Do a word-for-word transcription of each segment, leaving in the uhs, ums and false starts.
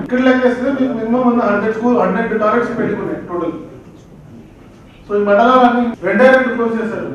ఇక్కడ లెక్కేస్తే మీకు minimum hundred school hundred toilets పెట్టుకున్నాయి టోటల్. సో ఈ మండలాలన్నీ రెండే రెండు క్లోజ్ చేశారు.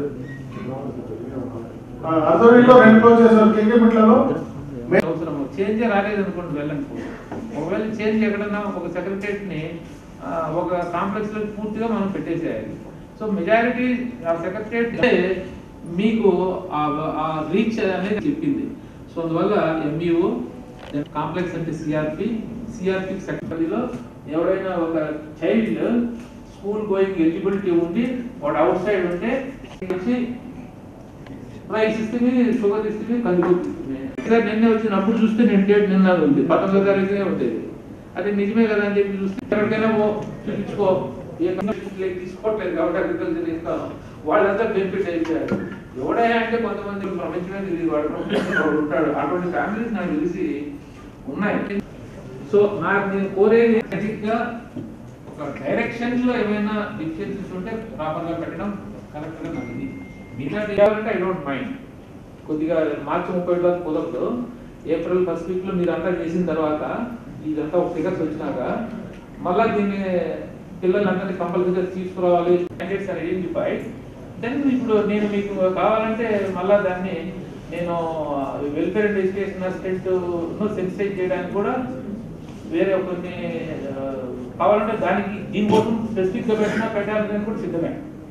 అథారిటీలో రెండు క్లోజ్ చేశారు. కేకేపట్లలో అవసరం చేంజ్ రాలేదు అనుకోండి వెళ్ళండి. ఒకవేళ చేంజ్ ఎక్కడన్నా ఒక సెక్రటరేట్ ని ఒక కాంప్లెక్స్ లో పూర్తిగా మనం పెట్టేసేయాలి. సో మెజారిటీ ఆ సెక్రటరేట్ మీకు ఆ రీచ్ అనేది చెప్పింది. సో అందువల్ల ఎంఈఓ కాంప్లెక్స్ అంటే సిఆర్పి సిఆర్పి సెక్రటరీలో ఎవరైనా ఒక చైల్డ్ స్కూల్ గోయింగ్ ఎలిజిబిలిటీ ఉండి వాడు అవుట్ సైడ్ ఉంటే వచ్చి రైస్ ఇస్తుంది, షుగర్ ఇస్తుంది, కందిపోతుంది. నిన్నే వచ్చినప్పుడు చూస్తే నేను డేట్ నిన్న ఉంది పంతొమ్మిదో తారీఖునే ఉంటుంది. అది నిజమే కదా అని చెప్పి చూస్తే ఎక్కడికైనా చూపించుకో ఏ తీసుకోవట్లేదు కాబట్టి అగ్రికల్చర్ ఇస్తాను వాళ్ళంతా బెనిఫిట్ అయిపోయారు. ఎవడైనా అంటే కొంతమంది ప్రపంచమే తెలియదు వాడు ఉంటాడు. అటువంటి ఫ్యామిలీస్ నాకు తెలిసి ఉన్నాయి. సో నాకు నేను కోరేది గా ఒక డైరెక్షన్ లో ఏమైనా డిఫిషియన్సీస్ ఉంటే ప్రాపర్ గా పెట్టడం కరెక్ట్ గా నాకు ఇది. మిగతా చేయాలంటే ఐ డోంట్ మైండ్. కొద్దిగా మార్చి ముప్పై దాకా కుదరదు. ఏప్రిల్ ఫస్ట్ వీక్ లో మీరు అంతా చేసిన తర్వాత ఇదంతా ఒక ఫిగర్స్ వచ్చినాక మళ్ళా దీన్ని పిల్లలందరినీ కంపల్సరీగా తీసుకురావాలి క్యాండిడేట్స్ ఆర్ ఐడెంటిఫైడ్. దెన్ ఇప్పుడు నేను మీకు కావాలంటే మళ్ళా దాన్ని నేను welfare and education assistant sensitize చేయడానికి కూడా వేరే కొన్ని కావాలంటే దానికి దీనికోసం స్పెసిఫిక్ గా పెట్టినా పెట్టాలని కూడా సిద్ధమే.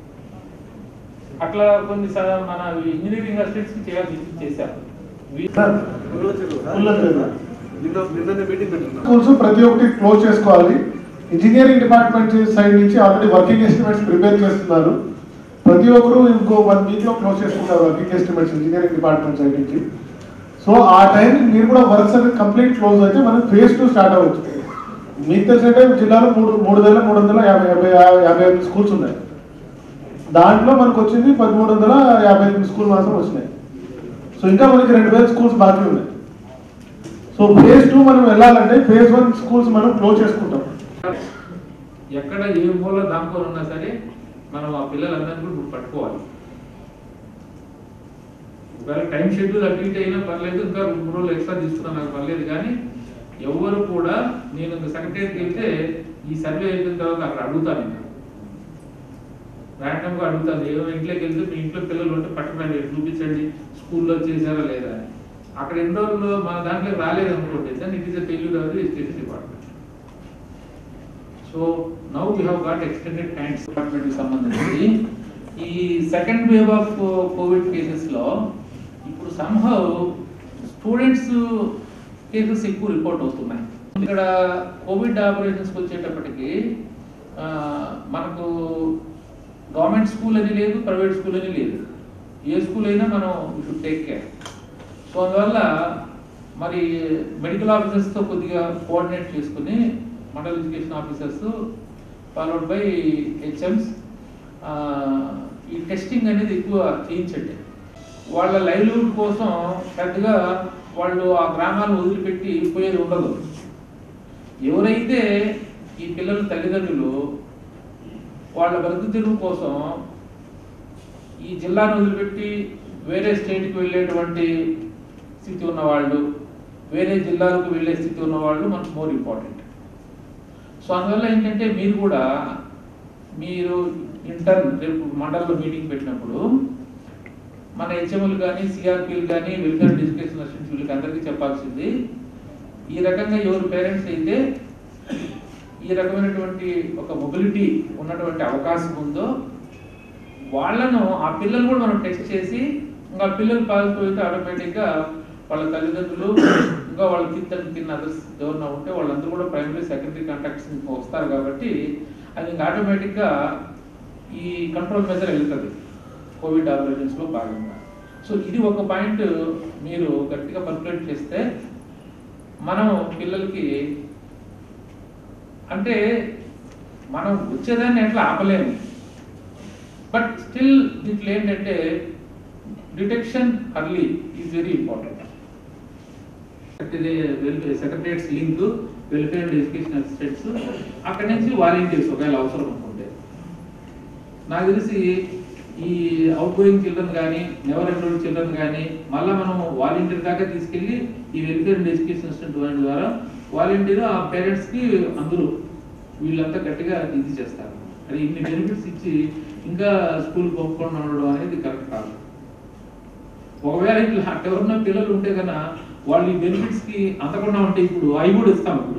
అట్లా కొన్ని మన ఇంజనీరింగ్ అసిస్టెంట్స్ కి చేయాల్సి చేశారు. స్కూల్స్ ప్రతి ఒక్కటి క్లోజ్ చేసుకోవాలి. ఇంజనీరింగ్ డిపార్ట్మెంట్ సైడ్ నుంచి ఆల్రెడీ వర్కింగ్ ఎస్టిమేట్స్ ప్రిపేర్ చేస్తున్నారు. ప్రతి ఒక్కరు ఇంకో వన్ వీక్ లో క్లోజ్ చేసుకుంటారు working estimates engineering department side నుంచి. సో ఆ టైం మీరు కూడా వర్క్స్ అనేది కంప్లీట్ క్లోజ్ అయితే మనం ఫేజ్ టూ స్టార్ట్ అవ్వచ్చు. మీకు తెలిసినట్టే జిల్లాలో మూడు మూడు వేల మూడు వందల యాభై యాభై యాభై ఎనిమిది స్కూల్స్ ఉన్నాయి. దాంట్లో మనకు వచ్చింది పదమూడు వందల యాభై ఎనిమిది స్కూల్ మాత్రం వచ్చినాయి. సో ఇంకా మనకి రెండు వేల స్కూల్స్ బాకీ ఉన్నాయి. సో ఫేజ్ టూ మనం వెళ్ళాలంటే ఫేజ్ వన్ స్కూల్స్ మనం క్లోజ్ చేసుకుంటాం. ఎక్కడ ఏ మూల దాంకొని ఉన్నా సరే మనం ఆ పిల్లలందరినీ కూడా పట్టుకోవాలి. ఒకవేళ టైం షెడ్యూల్ అటు ఇటు అయినా పర్లేదు, ఇంకా రెండు రోజులు ఎక్స్ట్రా తీసుకున్నా నాకు పర్లేదు. కానీ ఎవరు కూడా నేను సెక్రటరీకి వెళ్తే ఈ సర్వే అయిపోయిన తర్వాత అక్కడ అడుగుతాను, ఇంకా ర్యాండమ్ గా అడుగుతాను. ఏదో ఇంట్లోకి వెళ్తే మీ ఇంట్లో పిల్లలు ఉంటే పట్టుకురండి, చూపించండి స్కూల్లో చేశారా లేదా అని. అక్కడ ఎన్ని రోజులు మన దాంట్లో రాలేదు అనుకోండి, దాన్ని it is a failure of the education department. So now we have got extended hands department కి సంబంధించి ఈ second wave of covid cases లో ఇప్పుడు సంహౌ స్టూడెంట్స్ కేసెస్ ఎక్కువ రిపోర్ట్ అవుతున్నాయి. ఇక్కడ కోవిడ్ ఆపరేషన్స్కి వచ్చేటప్పటికి మనకు గవర్నమెంట్ స్కూల్ అని లేదు, ప్రైవేట్ స్కూల్ అని లేదు. ఏ స్కూల్ అయినా మనం షుడ్ టేక్ కేర్. సో అందువల్ల మరి మెడికల్ ఆఫీసర్స్తో కొద్దిగా కోఆర్డినేట్ చేసుకుని mandal education officers followed by HMs ఈ టెస్టింగ్ అనేది ఎక్కువ చేయించండి. వాళ్ళ లైవ్లీహుడ్ కోసం పెద్దగా వాళ్ళు ఆ గ్రామాలను వదిలిపెట్టి పోయేది ఉండదు. ఎవరైతే ఈ పిల్లల తల్లిదండ్రులు వాళ్ళ బ్రతుకు తెరువు కోసం ఈ జిల్లాను వదిలిపెట్టి వేరే స్టేట్కి వెళ్ళేటువంటి స్థితి ఉన్నవాళ్ళు, వేరే జిల్లాలకు వెళ్ళే స్థితి ఉన్నవాళ్ళు మనకు మోర్ ఇంపార్టెంట్. సో అందువల్ల ఏంటంటే మీరు కూడా మీరు ఇంటర్న్ రేపు మండలంలో మీటింగ్ పెట్టినప్పుడు మన హెచ్ఎంలు కానీ సిఆర్పీలు కానీ వెల్ఫేర్ ఎడ్యుకేషన్ అసిస్టెంట్స్ వీళ్ళకి అందరికీ చెప్పాల్సింది, ఈ రకంగా ఎవరు పేరెంట్స్ అయితే ఈ రకమైనటువంటి ఒక మొబిలిటీ ఉన్నటువంటి అవకాశం ఉందో వాళ్ళను ఆ పిల్లలు కూడా మనం టెస్ట్ చేసి ఇంకా పిల్లలు పాజిటివ్ అయితే ఆటోమేటిక్గా వాళ్ళ తల్లిదండ్రులు ఇంకా వాళ్ళ కింద కింద అదర్స్ ఎవరన్నా ఉంటే వాళ్ళందరూ కూడా ప్రైమరీ సెకండరీ కాంటాక్ట్స్ వస్తారు. కాబట్టి అది ఇంకా ఆటోమేటిక్గా ఈ కంట్రోల్ మెజర్ వెళ్తుంది కోవిడ్ ఆపరేషన్స్లో భాగంగా. సో ఇది ఒక పాయింట్ మీరు గట్టిగా పర్కులేట్ చేస్తే మనం పిల్లలకి అంటే మనం వచ్చేదాన్ని ఎట్లా ఆపలేము, బట్ స్టిల్ దీంట్లో ఏంటంటే detection early is very important. Secretariats link welfare and education assistants అక్కడి నుంచి వాలంటీర్స్ ఒకవేళ అవసరం అనుకుంటే. నాకు తెలిసి ఈ అవుట్ గోయింగ్ చిల్డ్రన్ కానీ నెవర్ ఎన్రోల్డ్ చిల్డ్రన్ కానీ మళ్ళీ మనం వాలంటీర్ దాకా తీసుకెళ్ళి ఈ వెల్ఫేర్ అండ్ ఎడ్యుకేషన్ అసిస్టెంట్ ద్వారా వాలంటీర్ ఆ పేరెంట్స్కి అందరూ వీళ్ళంతా గట్టిగా ఇది చేస్తారు. అది ఇన్ని బెనిఫిట్స్ ఇచ్చి ఇంకా స్కూల్ పంపకుండా ఉండడం అనేది కరెక్ట్ కాదు. ఒకవేళ ఇట్లా ఎవరన్నా పిల్లలు ఉంటే కన్నా వాళ్ళు ఈ బెనిఫిట్స్కి అందకుండా ఉంటే ఇప్పుడు అవి కూడా ఇస్తాం. ఇప్పుడు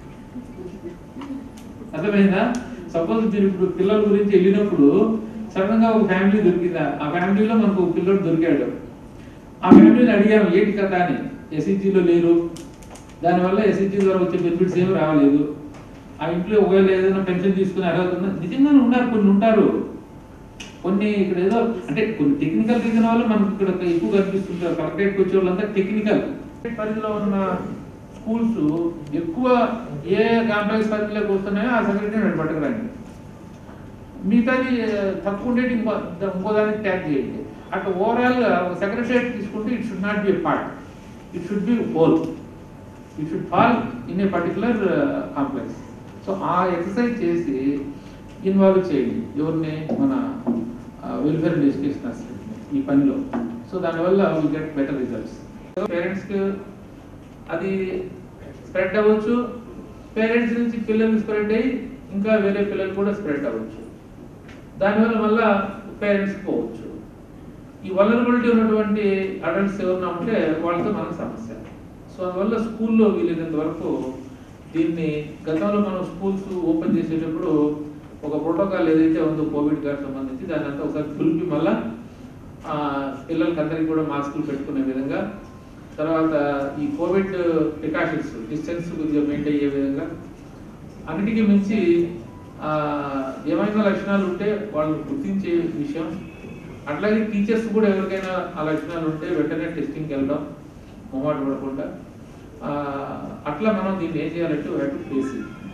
అర్థమైందా? సపోజ్ మీరు ఇప్పుడు పిల్లల గురించి వెళ్ళినప్పుడు సడన్ గా ఒక ఫ్యామిలీ దొరికిందా, ఆ ఫ్యామిలీలో మనకు ఒక పిల్లడు దొరికాడు. ఆ ఫ్యామిలీని అడిగాము ఏంటి కదా అని, ఎస్ఈజీలో లేరు, దానివల్ల ఎస్ఈజీ ద్వారా వచ్చే బెనిఫిట్స్ ఏమి రావలేదు. ఆ ఇంట్లో ఒకవేళ ఏదైనా పెన్షన్ తీసుకుని అర్హత ఉందా, నిజంగానే ఉన్నారు, కొన్ని ఉంటారు. కొన్ని ఇక్కడ ఏదో అంటే కొన్ని టెక్నికల్ రీజన్ వల్ల మనకు ఇక్కడ ఎక్కువ కనిపిస్తుంటారు. కలెక్టరేట్కి వచ్చే వాళ్ళంతా టెక్నికల్ పరిధిలో ఉన్న స్కూల్స్ ఎక్కువ ఏ కాంప్లెక్స్ పరిధిలోకి వస్తున్నాయో ఆ సెక్రటరీ పట్టుకురండి. మిగతాది తక్కువ ఉండేది ఇంకో ఇంకో దానికి ట్యాగ్ చేయండి. అట్లా ఓవరాల్గా ఒక సెక్రటరేట్ తీసుకుంటే it should not be a part, it should be whole, it should fall in a particular complex. So ఆ ఎక్సర్సైజ్ చేసి ఇన్వాల్వ్ చేయండి ఎవరిని, మన వెల్ఫేర్ అండ్ ఎడ్యుకేషన్ అసిస్టెంట్ ఈ పనిలో. సో దానివల్ల విల్ గెట్ బెటర్ రిజల్ట్స్. పేరెంట్స్కి అది స్ప్రెడ్ అవ్వచ్చు, పేరెంట్స్ నుంచి పిల్లలు స్ప్రెడ్ అయ్యి ఇంకా వేరే పిల్లలు కూడా స్ప్రెడ్ అవ్వచ్చు. దానివల్ల మళ్ళా పేరెంట్స్ పోవచ్చు. ఈ వలనరబిలిటీ ఉన్నటువంటి అడల్ట్స్ ఎవరైనా ఉంటే వాళ్ళతో మనకు సమస్య. సో అందువల్ల స్కూల్లో వీలైనంత వరకు దీన్ని, గతంలో మనం స్కూల్స్ ఓపెన్ చేసేటప్పుడు ఒక ప్రోటోకాల్ ఏదైతే ఉందో కోవిడ్ గారికి సంబంధించి దాన్ని అంతా ఒకసారి తులిపి మళ్ళా పిల్లలకి అందరికీ కూడా మాస్కులు పెట్టుకునే విధంగా, తర్వాత ఈ కోవిడ్ ప్రికాషన్స్ డిస్టెన్స్ కొద్దిగా మెయింటైన్ అయ్యే విధంగా, అన్నిటికీ మించి ఏమైనా లక్షణాలు ఉంటే వాళ్ళు గుర్తించే విషయం, అట్లాగే టీచర్స్ కూడా ఎవరికైనా ఆ లక్షణాలు ఉంటే వెంటనే టెస్టింగ్కి వెళ్ళడం మొహమాట పడకుండా, అట్లా మనం దీన్ని ఏం చేయాలంటే we have to face it.